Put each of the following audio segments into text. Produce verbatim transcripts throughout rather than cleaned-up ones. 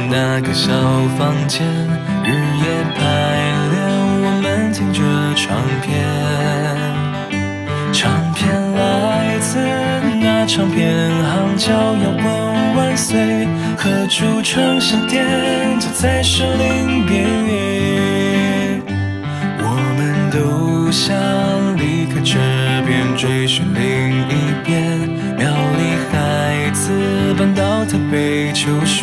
那个小房间，日夜排练，我们听着唱片。唱片来自那唱片行，叫摇滚万岁，和主唱相颠，走在森林边缘。我们都想离开这边，追寻另一边。苗栗孩子搬到台北求学，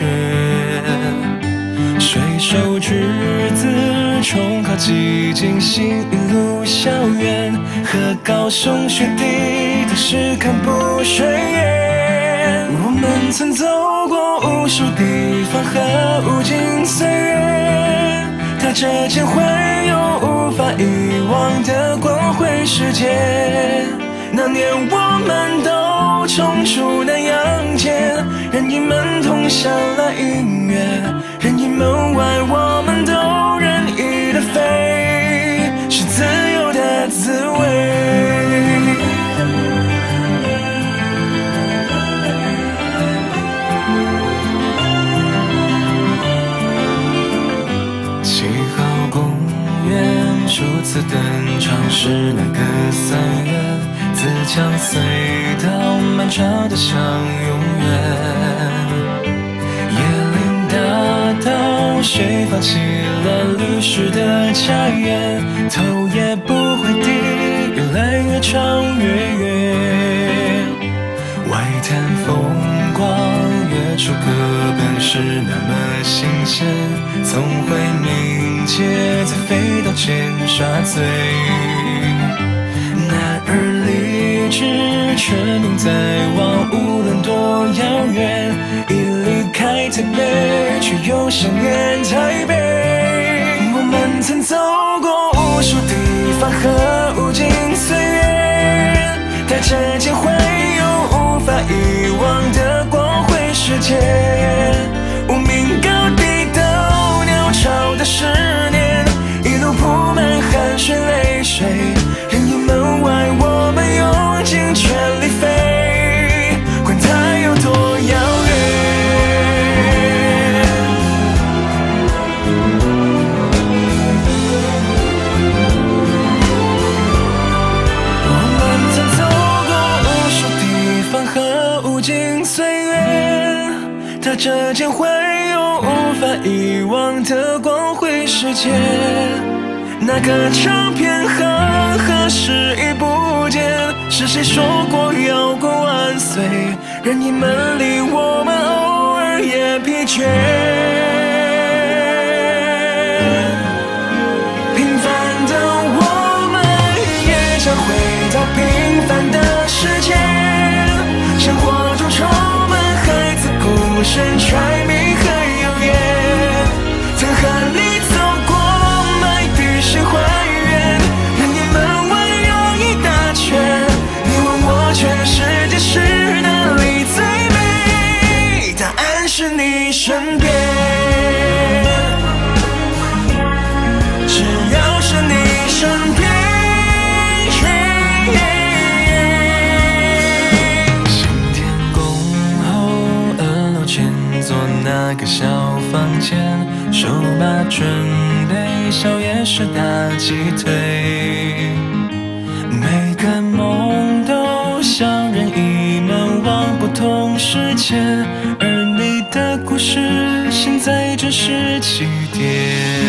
水手之子重考挤进新一路校园，和高雄学弟都是看不顺眼。我们曾走过无数地方和无尽岁月，踏着间会有无法遗忘的光辉世界。那年我们都冲出南阳街，任意门通向了音乐，任意门外我们都任意的飞，是自由的滋味。七号公园初次登场是那个三月，自强隧道漫长的像永远。椰林大道谁放弃了律师的家园，头也不回地，越来越长越远。外滩风光月初课本是那么新鲜，从回民街再飞到尖沙咀，男儿立志全民在望，无论多遥远，一离开台北却又想念台北。我们曾走过无数地方和无尽岁月，带着间会有无法遗忘的光辉世界。无名高地斗鸟巢的十年，一路铺满汗水泪水，任意门外我们用尽全力飞，管它有多遥远。我们曾走过无数地方和无尽岁月，踏着间会有无法遗忘的光辉世界。那个唱片行何时已不见，是谁说过摇滚万岁，任意门里我们偶尔也疲倦。平凡的我们也将回到平凡的世界，生活中充满孩子孤身揣谜和幽怨，曾和你走过麦地谁还原，任意门外绕一大圈，你问我全世界是哪里最美，答案是你身边，只要是你身边。新店公后二楼前座那个小房间，手把准备宵夜时打鸡腿，每个梦都像任意门往不同世界，而你的故事现在正是起点。